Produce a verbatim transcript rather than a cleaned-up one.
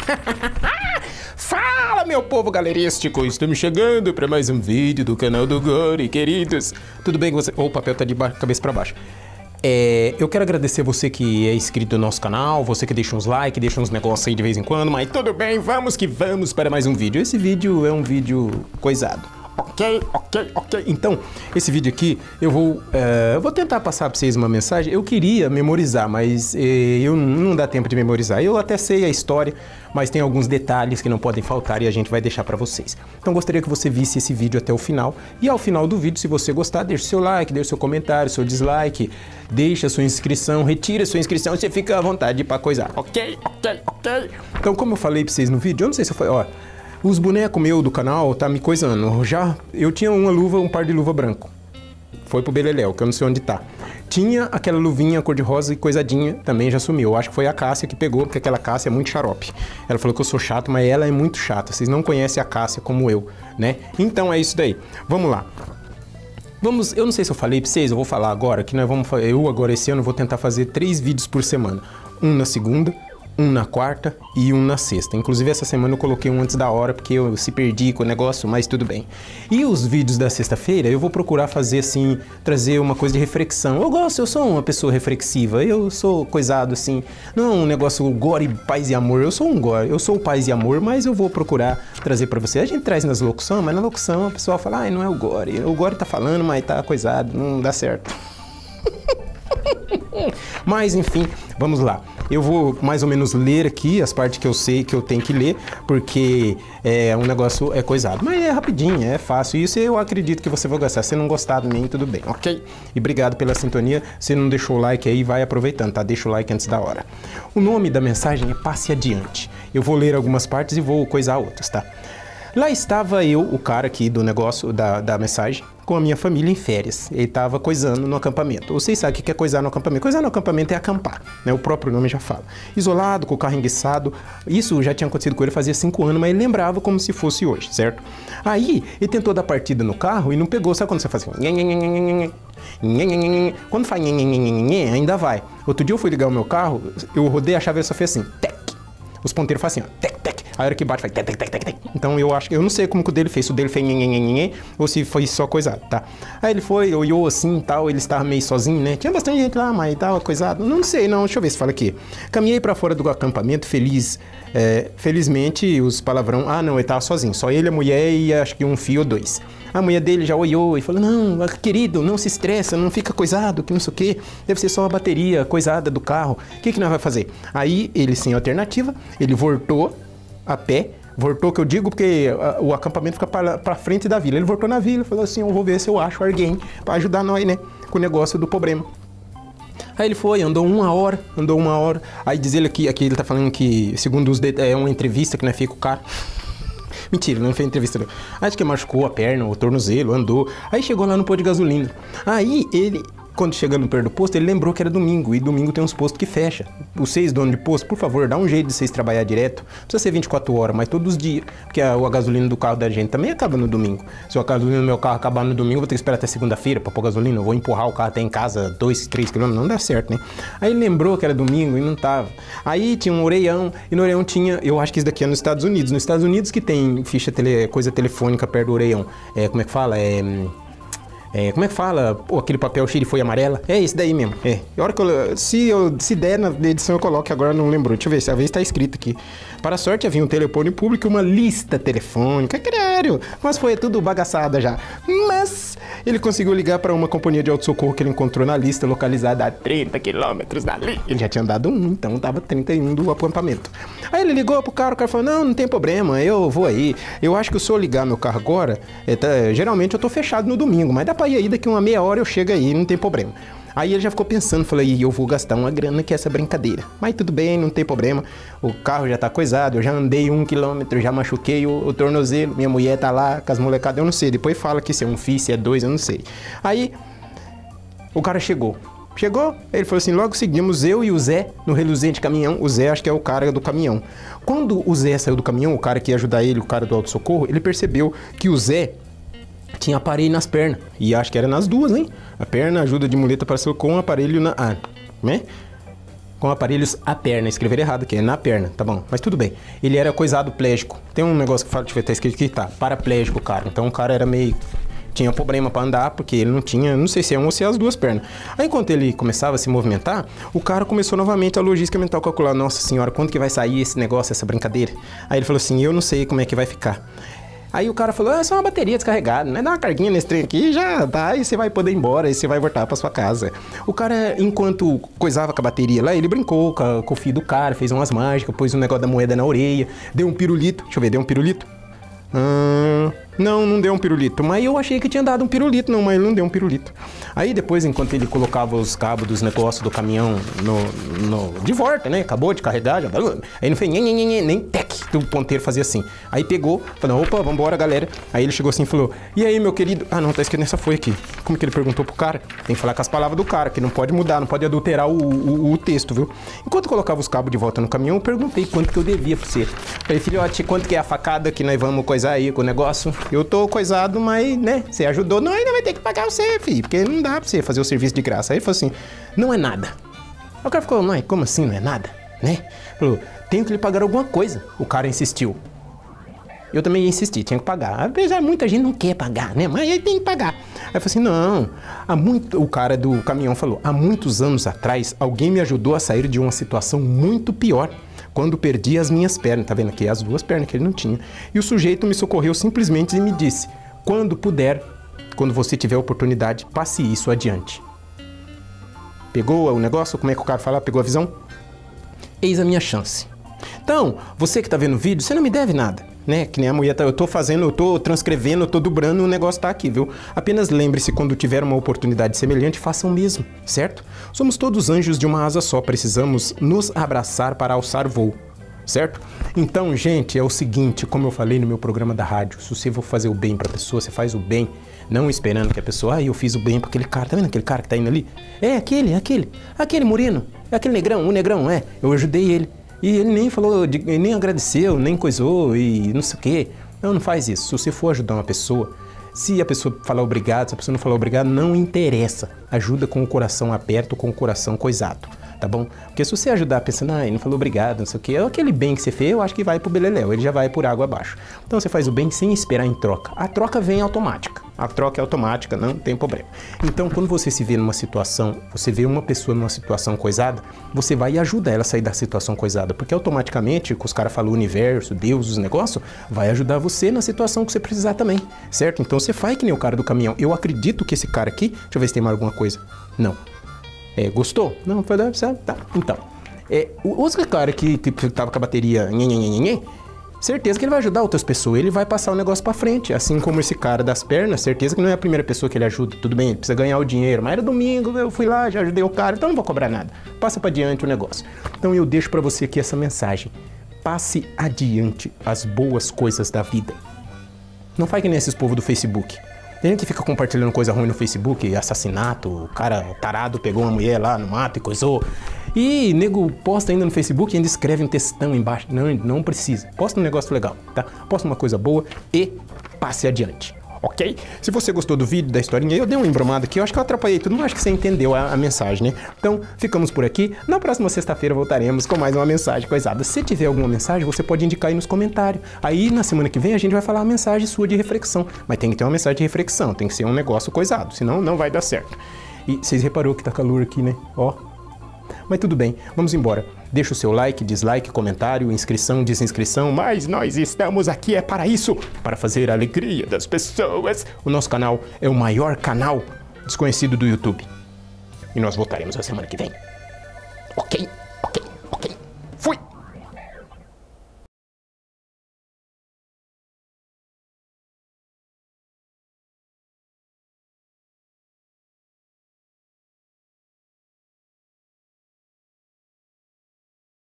Fala, meu povo galerístico! Estamos chegando para mais um vídeo do canal do Gore, queridos. Tudo bem com você? Oh, o papel tá de cabeça para baixo. É, eu quero agradecer você que é inscrito no nosso canal, você que deixa uns likes, deixa uns negócios aí de vez em quando, mas tudo bem, vamos que vamos para mais um vídeo. Esse vídeo é um vídeo coisado. Ok, ok, ok. Então, esse vídeo aqui, eu vou, uh, eu vou tentar passar para vocês uma mensagem. Eu queria memorizar, mas eh, eu não dá tempo de memorizar. Eu até sei a história, mas tem alguns detalhes que não podem faltar e a gente vai deixar para vocês. Então, gostaria que você visse esse vídeo até o final. E ao final do vídeo, se você gostar, deixe seu like, deixe seu comentário, seu dislike, deixe a sua inscrição, retire a sua inscrição, você fica à vontade para coisar. Ok, ok, ok. Então, como eu falei para vocês no vídeo, eu não sei se eu falei, ó... Os bonecos meus do canal tá me coisando. Já, eu tinha uma luva, um par de luva branco. Foi pro Beleléu, que eu não sei onde tá. Tinha aquela luvinha cor-de-rosa e coisadinha, também já sumiu. Eu acho que foi a Cássia que pegou, porque aquela Cássia é muito xarope. Ela falou que eu sou chato, mas ela é muito chata. Vocês não conhecem a Cássia como eu, né? Então é isso daí. Vamos lá. Vamos, eu não sei se eu falei pra vocês, eu vou falar agora, que nós vamos fazer, eu agora esse ano vou tentar fazer três vídeos por semana. Um na segunda, um na quarta e um na sexta. Inclusive essa semana eu coloquei um antes da hora porque eu se perdi com o negócio, mas tudo bem. E os vídeos da sexta-feira eu vou procurar fazer assim, trazer uma coisa de reflexão. Eu gosto, eu sou uma pessoa reflexiva, eu sou coisado assim, não é um negócio gore, paz e amor, eu sou um gore, eu sou o paz e amor, mas eu vou procurar trazer pra você. A gente traz nas locuções, mas na locução a pessoa fala, ai, não é o gore, o gore tá falando, mas tá coisado, não dá certo. Mas enfim, vamos lá. Eu vou mais ou menos ler aqui as partes que eu sei que eu tenho que ler, porque é um negócio é coisado. Mas é rapidinho, é fácil. Isso eu acredito que você vai gostar. Se não gostar nem tudo bem, ok? E obrigado pela sintonia. Se não deixou o like aí, vai aproveitando, tá? Deixa o like antes da hora. O nome da mensagem é Passe Adiante. Eu vou ler algumas partes e vou coisar outras, tá? Lá estava eu, o cara aqui do negócio, da, da mensagem, com a minha família em férias. Ele estava coisando no acampamento. Vocês sabem o que é coisar no acampamento? Coisar no acampamento é acampar, né? O próprio nome já fala. Isolado, com o carro enguiçado. Isso já tinha acontecido com ele fazia cinco anos, mas ele lembrava como se fosse hoje, certo? Aí, ele tentou dar partida no carro e não pegou. Sabe quando você faz assim? Quando faz ainda vai. Outro dia eu fui ligar o meu carro, eu rodei a chave e só fez assim, tec. Os ponteiros fazem assim, ó, tec, tec. A hora que bate faz tec, tec, tec, tec, tec. Então eu acho que, eu não sei como que o dele fez, se o dele fez nhenhenhenhen ou se foi só coisado, tá? Aí ele foi, olhou assim e tal, ele estava meio sozinho, né? Tinha bastante gente lá, mas tava coisado. Não sei, não, deixa eu ver se fala aqui. Caminhei pra fora do acampamento, feliz, é, felizmente os palavrão, ah não, ele tava sozinho, só ele, a mulher e acho que um fio ou dois. A mulher dele já olhou e falou, não, querido, não se estressa, não fica coisado, que não sei o que, deve ser só a bateria coisada do carro, o que que nós vai fazer? Aí ele, sem alternativa, ele voltou a pé, voltou que eu digo porque o acampamento fica para frente da vila, ele voltou na vila e falou assim, eu vou ver se eu acho alguém para ajudar nós, né, com o negócio do problema. Aí ele foi, andou uma hora, andou uma hora, aí diz ele aqui, aqui ele tá falando que, segundo os é uma entrevista que nós fica com o cara. Mentira, não fez entrevista não. Acho que machucou a perna, o tornozelo, andou. Aí chegou lá no posto de gasolina. Aí ele, quando chegando perto do posto, ele lembrou que era domingo. E domingo tem uns postos que fecha. Vocês, dono de posto, por favor, dá um jeito de vocês trabalhar direto. Não precisa ser vinte e quatro horas, mas todos os dias. Porque a, a gasolina do carro da gente também acaba no domingo. Se a gasolina do meu carro acabar no domingo, eu vou ter que esperar até segunda-feira pra pôr gasolina. Eu vou empurrar o carro até em casa dois, três quilômetros. Não dá certo, né? Aí ele lembrou que era domingo e não tava. Aí tinha um orelhão. E no orelhão tinha... Eu acho que isso daqui é nos Estados Unidos. Nos Estados Unidos que tem ficha, tele, coisa telefônica perto do orelhão. É, como é que fala? É... É, como é que fala? Pô, aquele papel cheio de folha amarela? É esse daí mesmo. É. A hora que eu, se, eu, se der na edição eu coloco, agora não lembro. Deixa eu ver, se a vez está escrito aqui. Para a sorte havia um telefone público e uma lista telefônica. Caralho! Mas foi tudo bagaçada já. Mas ele conseguiu ligar para uma companhia de autossocorro que ele encontrou na lista, localizada a trinta quilômetros dali. Ele já tinha andado um, então tava trinta e um do acampamento. Aí ele ligou pro cara, o cara falou, não, não tem problema, eu vou aí. Eu acho que se eu ligar meu carro agora, é, tá, geralmente eu tô fechado no domingo, mas dá pra ir aí, daqui uma meia hora eu chego aí, não tem problema. Aí ele já ficou pensando, falou, e eu vou gastar uma grana que é essa brincadeira. Mas tudo bem, não tem problema, o carro já tá coisado, eu já andei um quilômetro, já machuquei o, o tornozelo, minha mulher tá lá com as molecadas, eu não sei, depois fala que se é um filho, se é dois, eu não sei. Aí o cara chegou. Chegou, ele falou assim, logo seguimos eu e o Zé no reluzente caminhão. O Zé acho que é o cara do caminhão. Quando o Zé saiu do caminhão, o cara que ia ajudar ele, o cara do autossocorro, ele percebeu que o Zé tinha aparelho nas pernas. E acho que era nas duas, hein? A perna, ajuda de muleta para com o aparelho na... Ah, né? com aparelhos à perna. Escrever errado aqui, é na perna, tá bom? Mas tudo bem. Ele era coisado plégico. Tem um negócio que fala, deixa eu ver, tá escrito aqui, tá, paraplégico, cara. Então o cara era meio... tinha problema pra andar, porque ele não tinha, não sei se é um ou se é as duas pernas. Aí enquanto ele começava a se movimentar, o cara começou novamente a logística mental calcular, nossa senhora, quando que vai sair esse negócio, essa brincadeira? Aí ele falou assim, eu não sei como é que vai ficar. Aí o cara falou, é só uma bateria descarregada, né? Dá uma carguinha nesse trem aqui, já dá, e você vai poder ir embora, e você vai voltar pra sua casa. O cara, enquanto coisava com a bateria lá, ele brincou com, a, com o filho do cara, fez umas mágicas, pôs um negócio da moeda na orelha, deu um pirulito, deixa eu ver, deu um pirulito? Hum, não, não deu um pirulito, mas eu achei que tinha dado um pirulito, não, mas ele não deu um pirulito. Aí depois, enquanto ele colocava os cabos dos negócios do caminhão no, no, de volta, né, acabou de carregar, já, aí não fez nem, nem, nem, nem tec, o ponteiro fazia assim. Aí pegou, falou, opa, vambora, galera. Aí ele chegou assim e falou, e aí, meu querido? Ah, não, tá escrito nessa folha aqui. Como que ele perguntou pro cara? Tem que falar com as palavras do cara, que não pode mudar, não pode adulterar o, o, o texto, viu? Enquanto eu colocava os cabos de volta no caminhão, eu perguntei quanto que eu devia pra você. Falei, filhote, quanto que é a facada que nós vamos coisar aí com o negócio? Eu tô coisado, mas, né, você ajudou, não, ainda vai ter que pagar você, filho, porque não dá pra você fazer o serviço de graça. Aí ele falou assim, não é nada. Aí o cara ficou, não, como assim não é nada, né? Falou, tenho que lhe pagar alguma coisa. O cara insistiu. Eu também insisti, tinha que pagar. Apesar, muita gente não quer pagar, né? Mas aí tem que pagar. Aí eu falei assim, não, há muito... o cara do caminhão falou, há muitos anos atrás, alguém me ajudou a sair de uma situação muito pior, quando perdi as minhas pernas. Tá vendo aqui? As duas pernas que ele não tinha. E o sujeito me socorreu simplesmente e me disse, quando puder, quando você tiver oportunidade, passe isso adiante. Pegou o negócio? Como é que o cara fala? Pegou a visão? Eis a minha chance. Então, você que tá vendo o vídeo, você não me deve nada, né? Que nem a mulher tá, eu tô fazendo, eu tô transcrevendo, eu tô dobrando, o negócio tá aqui, viu? Apenas lembre-se, quando tiver uma oportunidade semelhante, faça o mesmo, certo? Somos todos anjos de uma asa só, precisamos nos abraçar para alçar voo, certo? Então, gente, é o seguinte, como eu falei no meu programa da rádio, se você for fazer o bem pra pessoa, você faz o bem, não esperando que a pessoa, ah, eu fiz o bem pra aquele cara, tá vendo aquele cara que tá indo ali? É aquele, é aquele, aquele moreno, é aquele negrão, o negrão, é, eu ajudei ele. E ele nem falou, ele nem agradeceu, nem coisou e não sei o quê. Não, não faz isso. Se você for ajudar uma pessoa, se a pessoa falar obrigado, se a pessoa não falar obrigado, não interessa. Ajuda com o coração aberto, com o coração coisado, tá bom? Porque se você ajudar pensando, ah, ele não falou obrigado, não sei o quê, aquele bem que você fez, eu acho que vai pro beleléu, ele já vai por água abaixo. Então você faz o bem sem esperar em troca. A troca vem automática. A troca é automática, não tem problema. Então, quando você se vê numa situação, você vê uma pessoa numa situação coisada, você vai ajudar ela a sair da situação coisada, porque automaticamente, que os caras falam o universo, Deus, os negócios, vai ajudar você na situação que você precisar também, certo? Então você faz que nem o cara do caminhão. Eu acredito que esse cara aqui, deixa eu ver se tem mais alguma coisa. Não. É, gostou? Não, foi dar, tá. Então, é, o outro cara que, que tava com a bateria, nhê, nhê, nhê, nhê, certeza que ele vai ajudar outras pessoas, ele vai passar o negócio pra frente, assim como esse cara das pernas, certeza que não é a primeira pessoa que ele ajuda, tudo bem, ele precisa ganhar o dinheiro, mas era domingo, eu fui lá, já ajudei o cara, então não vou cobrar nada, passa pra diante o negócio. Então eu deixo pra você aqui essa mensagem, passe adiante as boas coisas da vida. Não faz que nem esses povos do Facebook. Tem gente que fica compartilhando coisa ruim no Facebook, assassinato, o cara tarado pegou uma mulher lá no mato e coisou. E nego posta ainda no Facebook e ainda escreve um textão embaixo. Não, não precisa. Posta um negócio legal, tá? Posta uma coisa boa e passe adiante, ok? Se você gostou do vídeo, da historinha, eu dei uma embromada aqui, eu acho que eu atrapalhei tudo, mas acho que você entendeu a, a mensagem, né? Então, ficamos por aqui. Na próxima sexta-feira voltaremos com mais uma mensagem coisada. Se tiver alguma mensagem, você pode indicar aí nos comentários. Aí, na semana que vem, a gente vai falar a mensagem sua de reflexão. Mas tem que ter uma mensagem de reflexão, tem que ser um negócio coisado, senão não vai dar certo. E vocês reparou que tá calor aqui, né? Ó. Mas tudo bem, vamos embora. Deixa o seu like, dislike, comentário, inscrição, desinscrição, mas nós estamos aqui é para isso, para fazer a alegria das pessoas. O nosso canal é o maior canal desconhecido do YouTube. E nós voltaremos a semana que vem. Ok?